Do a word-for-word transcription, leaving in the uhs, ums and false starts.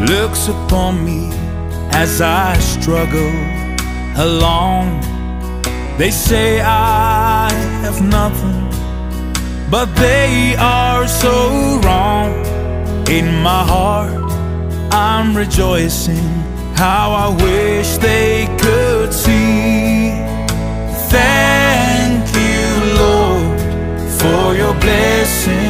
looks upon me as I struggle along. They say I have nothing, but they are so wrong. In my heart I'm rejoicing, how I wish they could see. Thank you, Lord, for your blessing.